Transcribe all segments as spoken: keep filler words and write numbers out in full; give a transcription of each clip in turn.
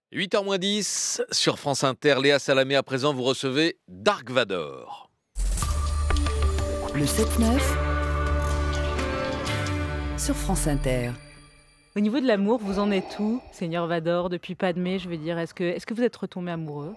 huit heures moins dix, sur France Inter, Léa Salamé, à présent, vous recevez Dark Vador. Le sept neuf sur France Inter. Au niveau de l'amour, vous en êtes où, Seigneur Vador, depuis Padmé, je veux dire, est-ce que, est-ce que vous êtes retombé amoureux?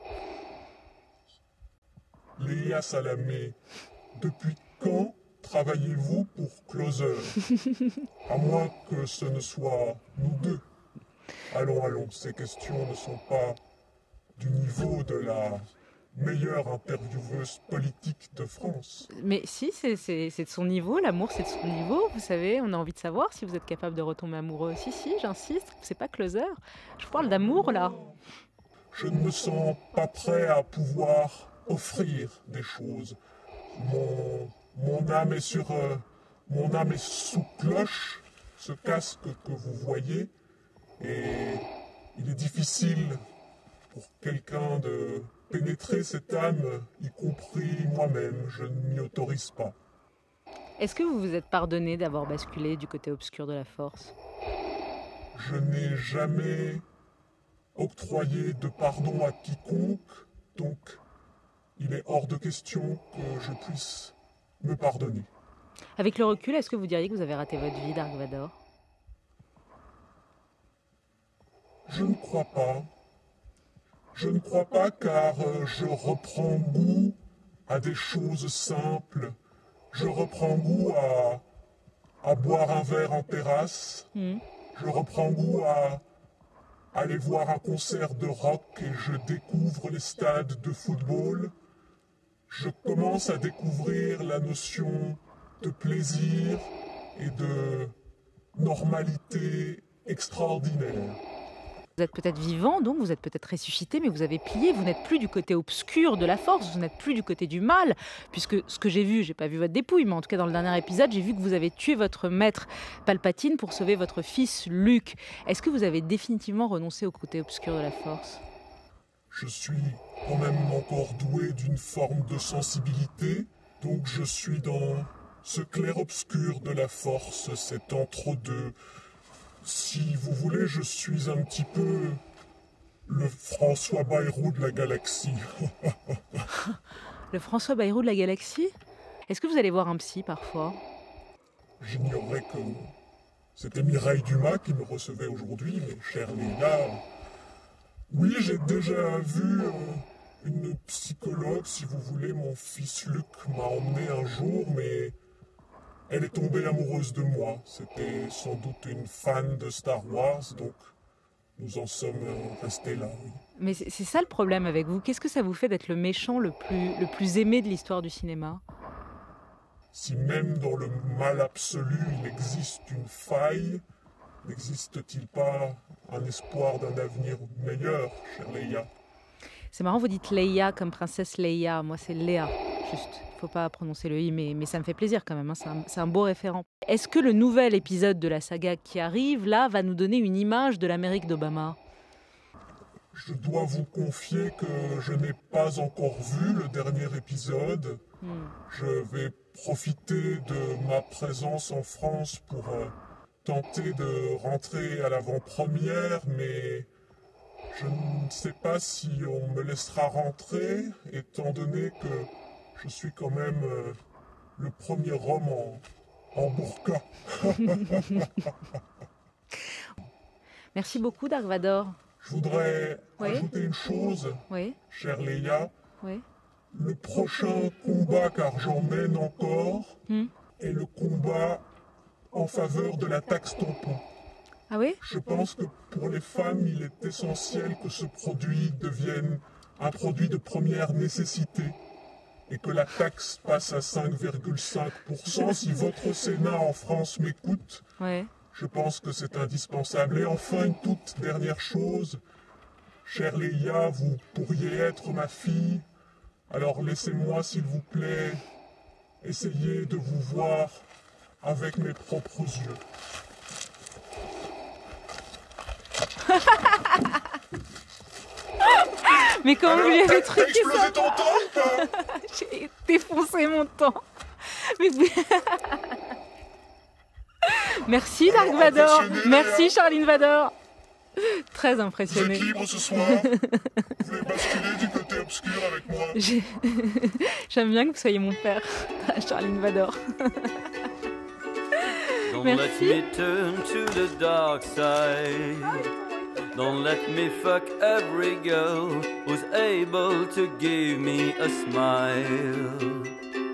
Léa Salamé, depuis quand travaillez-vous pour Closer? À moins que ce ne soit nous deux. Allons, allons, ces questions ne sont pas du niveau de la meilleure intervieweuse politique de France. Mais si, c'est, c'est, c'est de son niveau, l'amour c'est de son niveau, vous savez, on a envie de savoir si vous êtes capable de retomber amoureux. Si, si, j'insiste, c'est pas Closer, je vous parle d'amour là. Je ne me sens pas prêt à pouvoir offrir des choses. Mon, mon âme est sur, euh, mon âme est sous cloche, ce casque que vous voyez, et il est difficile pour quelqu'un de pénétrer cette âme, y compris moi-même. Je ne m'y autorise pas. Est-ce que vous vous êtes pardonné d'avoir basculé du côté obscur de la force? Je n'ai jamais octroyé de pardon à quiconque, donc il est hors de question que je puisse me pardonner. Avec le recul, est-ce que vous diriez que vous avez raté votre vie, Dark Vador? Je ne crois pas. Je ne crois pas car euh, je reprends goût à des choses simples. Je reprends goût à, à boire un verre en terrasse. Mmh. Je reprends goût à aller voir un concert de rock et je découvre les stades de football. Je commence à découvrir la notion de plaisir et de normalité extraordinaire. Vous êtes peut-être vivant, donc vous êtes peut-être ressuscité, mais vous avez plié, vous n'êtes plus du côté obscur de la force, vous n'êtes plus du côté du mal, puisque ce que j'ai vu, j'ai pas vu votre dépouille, mais en tout cas dans le dernier épisode, j'ai vu que vous avez tué votre maître Palpatine pour sauver votre fils Luke. Est-ce que vous avez définitivement renoncé au côté obscur de la force? Je suis quand même encore doué d'une forme de sensibilité, donc je suis dans ce clair-obscur de la force, cet entre-deux. Si vous voulez, je suis un petit peu le François Bayrou de la galaxie. Le François Bayrou de la galaxie? Est-ce que vous allez voir un psy parfois? J'ignorais que c'était Mireille Dumas qui me recevait aujourd'hui, mais chère Léa. Oui, j'ai déjà vu euh, une psychologue, si vous voulez. Mon fils Luc m'a emmené un jour, mais elle est tombée amoureuse de moi. C'était sans doute une fan de Star Wars, donc nous en sommes restés là. Oui. Mais c'est, c'est ça le problème avec vous. Qu'est-ce que ça vous fait d'être le méchant le plus, le plus aimé de l'histoire du cinéma? Si même dans le mal absolu, il existe une faille, n'existe-t-il pas un espoir d'un avenir meilleur, chère Leia? C'est marrant, vous dites Leia comme princesse Leia. Moi, c'est Léa, juste. Il ne faut pas prononcer le i, mais, mais ça me fait plaisir quand même. Hein. C'est, un, c'est un beau référent. Est-ce que le nouvel épisode de la saga qui arrive, là, va nous donner une image de l'Amérique d'Obama? Je dois vous confier que je n'ai pas encore vu le dernier épisode. Hmm. Je vais profiter de ma présence en France pour euh, tenter de rentrer à l'avant-première, mais je ne sais pas si on me laissera rentrer, étant donné que je suis quand même euh, le premier homme en, en burqa. Merci beaucoup, Dark Vador. Je voudrais oui. ajouter une chose, oui. chère Léa. Oui. Le prochain combat, car j'en mène encore, hmm. est le combat en faveur de la taxe tampon. Ah oui? Je pense que pour les femmes, il est essentiel que ce produit devienne un produit de première nécessité et que la taxe passe à cinq virgule cinq pour cent. Si votre Sénat en France m'écoute, ouais. je pense que c'est indispensable. Et enfin, une toute dernière chose. Chère Léa, vous pourriez être ma fille. Alors laissez-moi, s'il vous plaît, essayer de vous voir avec mes propres yeux. Mais comment alors, vous lui avez truqué truqué explosé ça? Ton temps, J'ai défoncé mon temps. Mais vous... Merci Dark Vador. Merci Charline Vador. Très Vous êtes impressionné. libre ce soir. Vous voulez basculer du côté obscur avec moi. J'ai- J'aime bien que vous soyez mon père, Charline Vador. Don't Merci. let me turn to the dark side. Don't let me fuck every girl who's able to give me a smile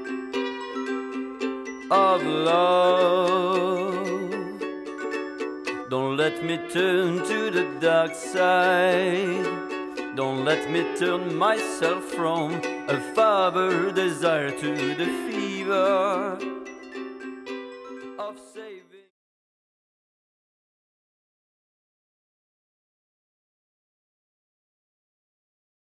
of love. Don't let me turn to the dark side. Don't let me turn myself from a father desire to the fever